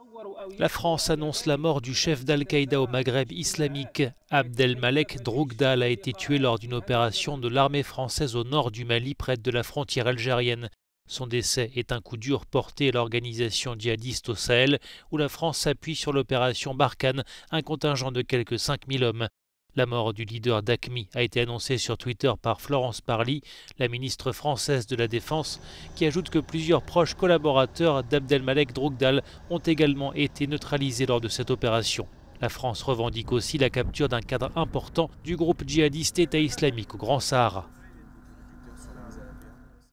La France annonce la mort du chef d'Al-Qaïda au Maghreb islamique. Abdelmalek Droukdal a été tué lors d'une opération de l'armée française au nord du Mali, près de la frontière algérienne. Son décès est un coup dur porté à l'organisation djihadiste au Sahel, où la France s'appuie sur l'opération Barkhane, un contingent de quelques 5000 hommes. La mort du leader d'AQMI a été annoncée sur Twitter par Florence Parly, la ministre française de la Défense, qui ajoute que plusieurs proches collaborateurs d'Abdelmalek Droukdal ont également été neutralisés lors de cette opération. La France revendique aussi la capture d'un cadre important du groupe djihadiste État islamique au Grand Sahara.